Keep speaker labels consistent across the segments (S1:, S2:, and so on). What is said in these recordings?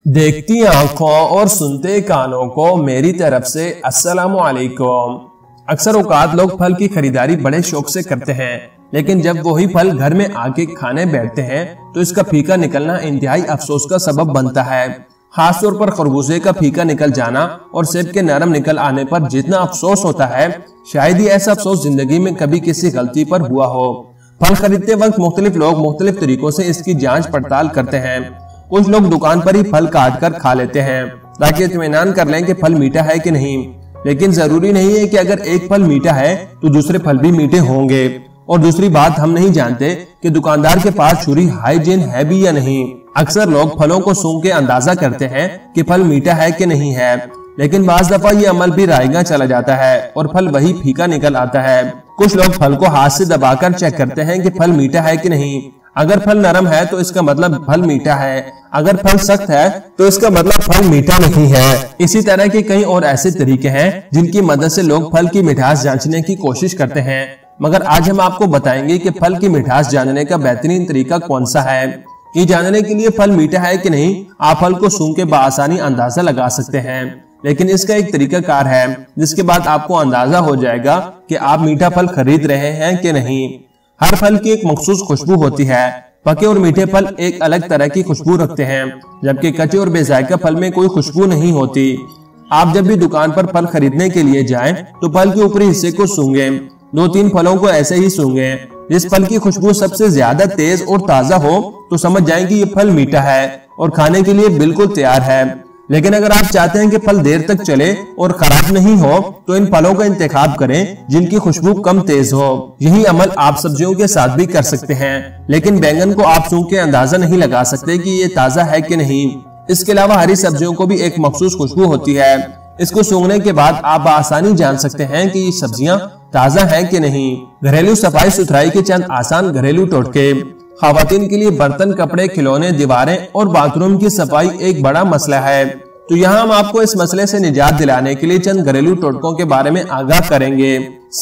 S1: देखती आंखों और सुनते कानों को मेरी तरफ से अस्सलामु अलैकुम। अक्सर औकात लोग फल की खरीदारी बड़े शौक से करते हैं, लेकिन जब वही फल घर में आके खाने बैठते हैं तो इसका फीका निकलना इंतहाई अफसोस का सबब बनता है। खासतौर पर खरबूजे का फीका निकल जाना और सेब के नरम निकल आने पर जितना अफसोस होता है, शायद ही ऐसा अफसोस जिंदगी में कभी किसी गलती पर हुआ हो। फल खरीदते वक्त मुख्तलिफ लोग मुख्तलिफ तरीकों से इसकी जांच पड़ताल करते हैं। कुछ लोग दुकान पर ही फल काट कर खा लेते हैं ताकि इत्मीनान कर लें कि फल मीठा है कि नहीं, लेकिन जरूरी नहीं है कि अगर एक फल मीठा है तो दूसरे फल भी मीठे होंगे। और दूसरी बात, हम नहीं जानते कि दुकानदार के पास छुरी हाइजीन है भी या नहीं। अक्सर लोग फलों को सूंघ के अंदाजा करते हैं कि फल मीठा है कि नहीं है, लेकिन बाज दफा ये अमल भी रायगा चला जाता है और फल वही फीका निकल आता है। कुछ लोग फल को हाथ से दबाकर चेक करते हैं कि फल मीठा है कि नहीं। अगर फल नरम है तो इसका मतलब फल मीठा है, अगर फल सख्त है तो इसका मतलब फल मीठा नहीं है। इसी तरह के कई और ऐसे तरीके हैं जिनकी मदद से लोग फल की मिठास जांचने की कोशिश करते हैं, मगर आज हम आपको बताएंगे कि फल की मिठास जानने का बेहतरीन तरीका कौन सा है। ये जानने के लिए फल मीठा है कि नहीं आप फल को सूंघ के बआसानी अंदाजा लगा सकते हैं, लेकिन इसका एक तरीका कार है जिसके बाद आपको अंदाजा हो जाएगा कि आप मीठा फल खरीद रहे हैं कि नहीं। हर फल की एक मखसूस खुशबू होती है। पके और मीठे फल एक अलग तरह की खुशबू रखते हैं, जबकि कच्चे और बेजायका फल में कोई खुशबू नहीं होती। आप जब भी दुकान पर फल खरीदने के लिए जाएं तो फल के ऊपरी हिस्से को सूंघें। 2-3 फलों को ऐसे ही सूंघें। जिस फल की खुशबू सबसे ज्यादा तेज और ताजा हो तो समझ जाएं कि ये फल मीठा है और खाने के लिए बिल्कुल तैयार है। लेकिन अगर आप चाहते हैं कि फल देर तक चले और खराब नहीं हो तो इन फलों का इंतखाब करें जिनकी खुशबू कम तेज हो। यही अमल आप सब्जियों के साथ भी कर सकते हैं, लेकिन बैंगन को आप सूंघ के अंदाजा नहीं लगा सकते कि ये ताजा है कि नहीं। इसके अलावा हरी सब्जियों को भी एक मखसूस खुशबू होती है। इसको सूंघने के बाद आप आसानी जान सकते हैं कि ये सब्जियां ताजा है कि नहीं। घरेलू सफाई सुथराई के चंद आसान घरेलू टोटके। खवातीन के लिए बर्तन, कपड़े, खिलौने, दीवारें और बाथरूम की सफाई एक बड़ा मसला है, तो यहाँ हम आपको इस मसले से निजात दिलाने के लिए चंद घरेलू टोटकों के बारे में आगाह करेंगे।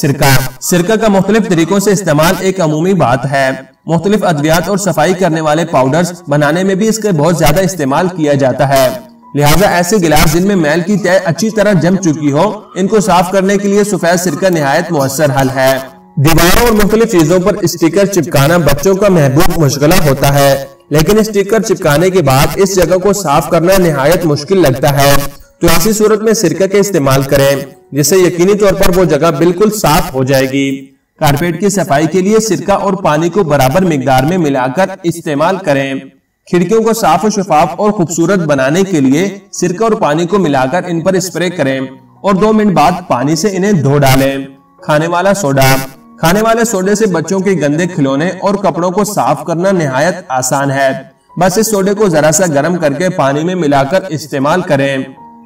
S1: सिरका का मुख्तलिफ तरीकों से इस्तेमाल एक अमूमी बात है। मुख्तलिफ अद्वियात और सफाई करने वाले पाउडर्स बनाने में भी इसका बहुत ज्यादा इस्तेमाल किया जाता है। लिहाजा ऐसे गिलास जिनमें मैल की तय अच्छी तरह जम चुकी हो, इनको साफ करने के लिए सफेद सिरका निहायत मुअस्सर हल है। दीवारों और मुख्तलिफ चीजों पर स्टिकर चिपकाना बच्चों का महबूब मशगला होता है, लेकिन स्टिकर चिपकाने के बाद इस जगह को साफ करना निहायत मुश्किल लगता है। तो ऐसी सूरत में सिरका के इस्तेमाल करें, जिससे यकीनी तौर पर वो जगह बिल्कुल साफ हो जाएगी। कारपेट की सफाई के लिए सिरका और पानी को बराबर मिकदार में मिलाकर इस्तेमाल करें। खिड़कियों को साफ और शफाफ और खूबसूरत बनाने के लिए सिरका और पानी को मिलाकर इन पर स्प्रे करें और 2 मिनट बाद पानी से इन्हें धो डालें। खाने वाले सोडे से बच्चों के गंदे खिलौने और कपड़ों को साफ करना निहायत आसान है। बस इस सोडे को जरा सा गर्म करके पानी में मिलाकर इस्तेमाल करें।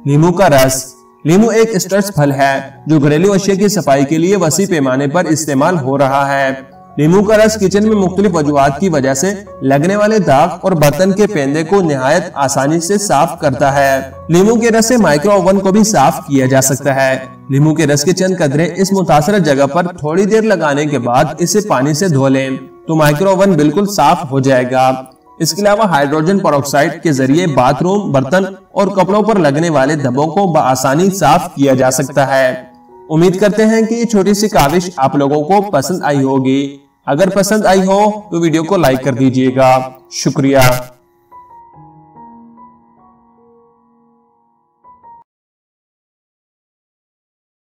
S1: लीमू एक स्ट्रेस फल है जो घरेलू अशिया की सफाई के लिए वसी पैमाने पर इस्तेमाल हो रहा है। लीमू का रस किचन में मुख्तलिफ वजूहात की वजह से लगने वाले दाग और बर्तन के पेंदे को निहायत आसानी से साफ करता है। लीमू के रस से माइक्रो ओवन को भी साफ किया जा सकता है। लीमू के रस के चंद कतरे इस मुतासर जगह पर थोड़ी देर लगाने के बाद इसे पानी से धो लें तो माइक्रो ओवन बिल्कुल साफ हो जाएगा। इसके अलावा हाइड्रोजन पेरोक्साइड के जरिए बाथरूम, बर्तन और कपड़ों पर लगने वाले धब्बों को बआसानी साफ किया जा सकता है। उम्मीद करते हैं कि ये छोटी सी काविश आप लोगों को पसंद आई होगी। अगर पसंद आई हो तो वीडियो को लाइक कर दीजिएगा। शुक्रिया।